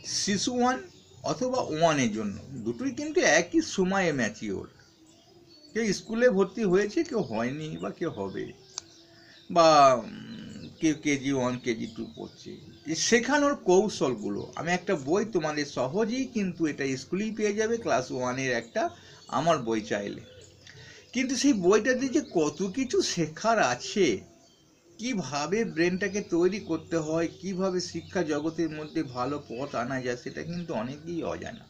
শিশু 1 অথবা 1 এর জন্য, দুটোই কিন্তু একই সময়ে ম্যাচিওর। কেউ স্কুলে ভর্তি হয়েছে, কেউ হয়নি, বা কেউ হবে, বা কেউ KG1 KG2 পড়ছে। শেখানোর কৌশলগুলো, আমি একটা বই তোমাদের সহজেই কিন্তু এটা স্কুলেই পেয়ে যাবে, ক্লাস 1-এর একটা আমার বই চাইলে। কিন্তু সেই বইটাতে যে কত কিছু শেখার আছে, কিভাবে ব্রেনটাকে তৈরি করতে হয়, কিভাবে শিক্ষা জগতের মধ্যে ভালো পথ আনা যায়, সেটা কিন্তু অনেকেই অজানা।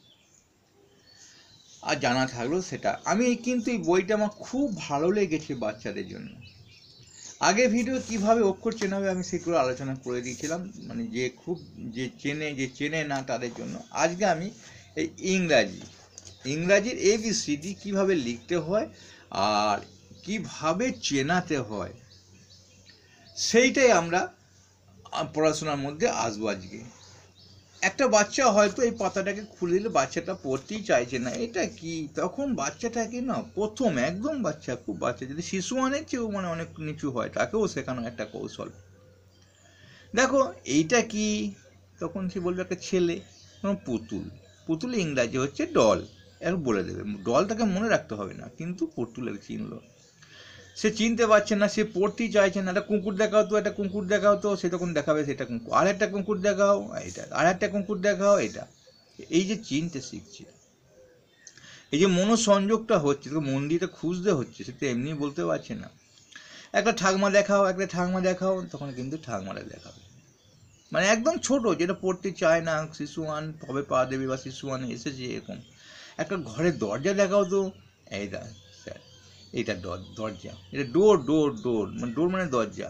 আর জানা থাকলেও সেটা আমি কিন্তু এই বইটা আমার খুব ভালো লেগেছে বাচ্চাদের জন্য। আগে ভিডিও কিভাবে অক্ষর চেনা হবে আমি সেগুলো আলোচনা করে দিয়েছিলাম, মানে যে চেনে না তাদের জন্য। আজকে আমি এই ইংরাজির ABCD কিভাবে লিখতে হয় আর কিভাবে চেনাতে হয়, সেইটাই আমরা পড়াশোনার মধ্যে আসবো আজকে। একটা বাচ্চা হয়তো এই পাতাটাকে খুলে দিলে বাচ্চাটা পড়তেই চাইছে না, এটা কি, তখন বাচ্চাটাকে না প্রথম একদম খুব বাচ্চা যদি শিশু 1-এর চেয়েও মানে অনেক নিচু হয়, তাকেও শেখানো একটা কৌশল। দেখো এইটা কি, তখন সে বলবে একটা ছেলে, পুতুল। পুতুল ইংরাজি হচ্ছে ডল, এর বলে দেবে। ডল তাকে মনে রাখতে হবে না, কিন্তু পুতুলের চিনলো। সে চিনতে পারছে না, সে পড়তেই চাইছে না। একটা কুকুর দেখাও তো, একটা কুকুর দেখাও তো, সে তখন দেখাবে সেটা কুকুর। আর একটা কুকুর দেখাও, এটা। আর একটা কুকুর দেখাও, এটা। এই যে চিনতে শিখছে, এই যে মনোসংযোগটা হচ্ছে, তোকে মন দিয়ে খুঁজতে হচ্ছে, সে তো এমনি বলতে পারছে না। একটা ঠাকমা দেখাও, একটা ঠাকমা দেখাও, তখন কিন্তু ঠাকমাটা দেখাবে। মানে একদম ছোট, যেটা পড়তে চায় না, শিশু 1 তবে পা দেবে, বা শিশু 1 এসেছে এরকম। একটা ঘরের দরজা দেখাও তো, এইটা স্যার, এইটা দরজা, এটা ডোর ডোর ডোর, মানে ডোর মানে দরজা।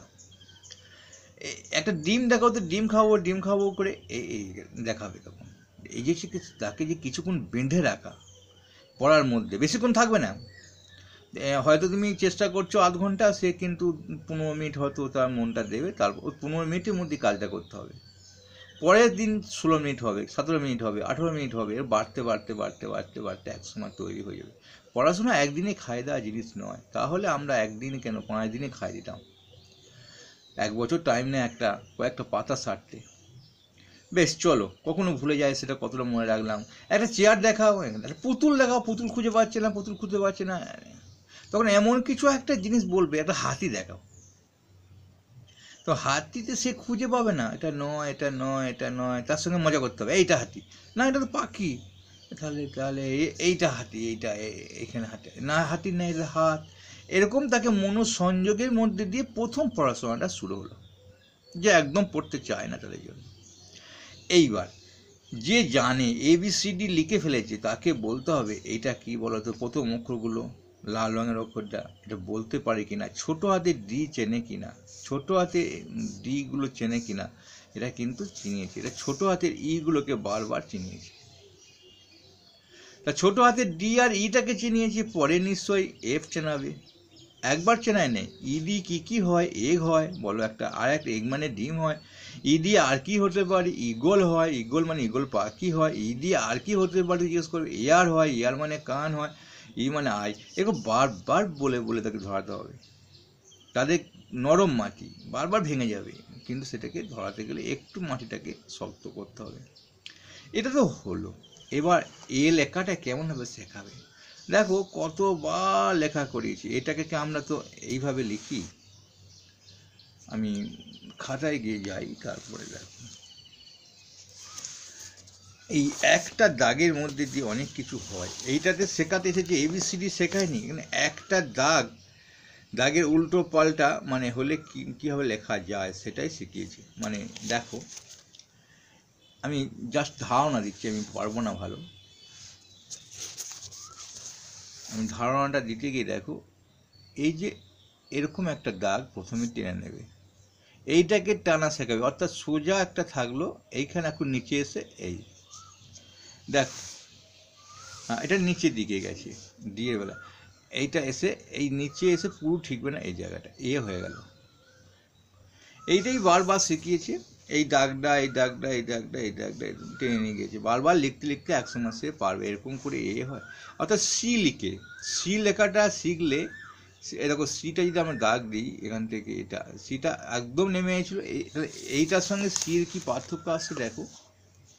একটা ডিম দেখাও তো, ডিম খাবো করে এই দেখাবে তখন। এই যে তাকে যে কিছুক্ষণ বেঁধে রাখা পড়ার মধ্যে, বেশিক্ষণ থাকবে না। হয়তো তুমি চেষ্টা করছো আধ ঘন্টা, সে কিন্তু 15 মিনিট হয়তো তার মনটা দেবে, তারপর 15 মিনিটের মধ্যে কাজটা করতে হবে। পরের দিন 16 মিনিট হবে, 17 মিনিট হবে, 18 মিনিট হবে, এর বাড়তে বাড়তে বাড়তে বাড়তে বাড়তে একসময় তৈরি হয়ে যাবে। পড়াশোনা একদিনে খাই দেওয়া জিনিস নয়, তাহলে আমরা একদিনে কেন 5 দিনে খাই দিতাম। 1 বছর টাইম নেয় কয়েকটা পাতা সারতে। বেশ, চলো, কখনো ভুলে যায় সেটা কতটা মনে রাখলাম। একটা চেয়ার দেখাও, একটা পুতুল দেখাও, পুতুল খুঁজে পাচ্ছে না, পুতুল খুঁজে পাচ্ছে না, তখন এমন কিছু একটা জিনিস বলবে, একটা হাতি দেখাও, তো হাতিতে সে খুঁজে পাবে না, এটা নয়, এটা নয়, এটা নয়, তার সঙ্গে মজা করতে হবে, এইটা হাতি না, এটা তো পাখি, তাহলে তাহলে এইটা হাতি, এইটা এখানে হাতি না, হাতি না, এটা হাত। এরকম তাকে মনোসংযোগের মধ্যে দিয়ে প্রথম পড়াশোনাটা শুরু হলো, যে একদম পড়তে চায় না তাদের জন্য। এইবার যে জানে ABCD লিখে ফেলেছে, তাকে বলতে হবে এইটা কি বলতো, প্রথম অক্ষরগুলো, লাল রঙের অক্ষরটা, এটা বলতে পারে কিনা, ছোট হাতের ডি চেনে কিনা, ছোট হাতের ডি গুলো চেনে কিনা, এটা কিন্তু চিনিয়েছে। এটা ছোট হাতের ইগুলোকে বারবার চিনিয়েছে। তা ছোট হাতের ডি আর ইটাকে চিনিয়েছে, পরে নিশ্চয়ই এফ চেনাবে। একবার চেনায় নেই, ই দি কি হয়, এগ হয় বলো একটা, আর একটা এগ মানে ডিম হয়। ই দিয়ে আর কি হতে পারে, ইগল হয়, ইগল মানে ইগল পাখি হয়। ই দিয়ে আর কি হতে পারে জিজ্ঞেস করবে, এয়ার হয়, এয়ার মানে কান হয়, ই মানে আই। এগুলো বারবার বলে বলে তাকে ধরাতে হবে। তাদের নরম মাটি, বারবার ভেঙে যাবে, কিন্তু সেটাকে ধরাতে গেলে একটু মাটিটাকে শক্ত করতে হবে। এটা তো হলো। এবার এ লেখাটা কেমনভাবে শেখাবে, দেখো কতবার লেখা করিয়েছি। এটাকে কি আমরা তো এইভাবে লিখি, আমি খাতায় গিয়ে যাই, তারপরে দেখো এই একটা দাগের মধ্যে দিয়ে অনেক কিছু হয়। এইটাতে শেখাতে এসেছে, ABCD শেখায়নি, এখানে একটা দাগের উল্টো পাল্টা মানে হলে কীভাবে লেখা যায় সেটাই শিখিয়েছি। মানে দেখো, আমি জাস্ট ধারণা দিচ্ছি, আমি পারবো না ভালো, আমি ধারণাটা দিতে গিয়ে দেখো, এই যে এরকম একটা দাগ প্রথমে টেনে নেবে, এইটাকে টানা শেখাবে, অর্থাৎ সোজা একটা থাকলো, এইখানে এখন নিচে এসে এই দেখো, এটা নিচের দিকে গেছে দিয়ে বেলা, এইটা এসে এই নিচে এসে পুরো ঠিকবে না, এই জায়গাটা এ হয়ে গেল। এইটাই বারবার শিখিয়েছে, এই দাগটা এই দাগটা এই দাগটা এই দাগটা টেনে নিয়ে গেছে, বারবার লিখতে লিখতে একসময় সে পারবে। এরকম করে এ হয়, অর্থাৎ সি লেখাটা শিখলে, এরকম সিটা যদি আমরা দাগ দিই এখান থেকে, এটা সিটা একদম নেমে গেছিলো, এইটার সঙ্গে সির কি পার্থক্য আসছে দেখো।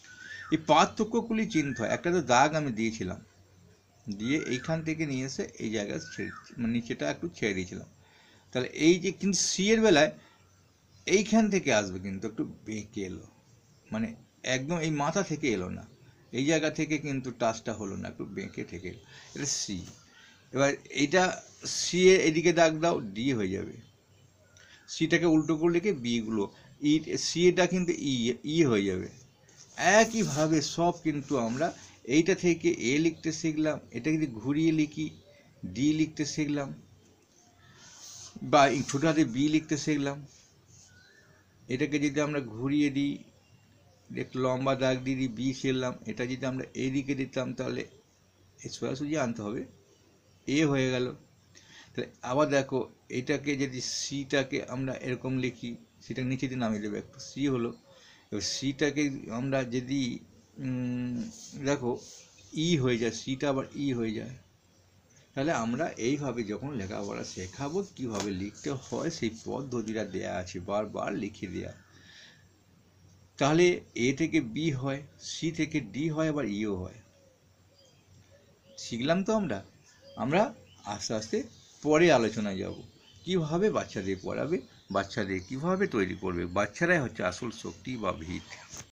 এই পার্থক্যগুলি চিনতে হয়। একটা তো দাগ আমি দিয়েছিলাম, দিয়ে এইখান থেকে নিয়ে এসে এই জায়গায় ছেড়ে, মানে নিচেটা একটু ছেড়ে দিয়েছিলাম। তাহলে এই যে কিন্তু সি এর বেলায় এইখান থেকে আসবে, কিন্তু একটু বেঁকে এলো, মানে একদম এই মাথা থেকে এলো না, এই জায়গা থেকে কিন্তু টাচটা হলো না, একটু বেঁকে থেকে এলো। এটা সি। এবার এইটা সি এর এদিকে দাগ দাও, ডি হয়ে যাবে। সিটাকে উল্টো করলে কি বিগুলো, ই, সি এটা কিন্তু ই হয়ে যাবে। একইভাবে সব কিন্তু আমরা এইটা থেকে এ লিখতে শিখলাম, এটা যদি ঘুরিয়ে লিখি ডি লিখতে শিখলাম, বা ছোটো হাতে বি লিখতে শিখলাম। এটাকে যদি আমরা ঘুরিয়ে দিই, একটু লম্বা দাগ দিয়ে দিই, বি শিখলাম। এটা যদি আমরা এইদিকে দিতাম তাহলে সোজাসুজি আনতে হবে, এ হয়ে গেল। তাহলে আবার দেখো, এটাকে যদি সিটাকে আমরা এরকম লিখি, সেটা নিচে দিয়ে নামিয়ে দেবে, একটু সি হলো। এবার সিটাকে আমরা যদি দেখো ই হয়ে যায়, সিটা আবার ই হয়ে যায়। তাহলে আমরা এইভাবে যখন লেখাপড়া শেখাবো, কীভাবে লিখতে হয় সেই পদ্ধতিটা দেয়া আছে, বারবার লিখে দেয়া। তাহলে এ থেকে বি হয়, সি থেকে ডি হয়, আবার ইও হয়। শিখলাম তো আমরা। আমরা আস্তে আস্তে পরে আলোচনায় যাব, কিভাবে বাচ্চাদের পড়াবে, বাচ্চাদের কিভাবে তৈরি করবে। বাচ্চারাই হচ্ছে আসল শক্তি বা ভিত।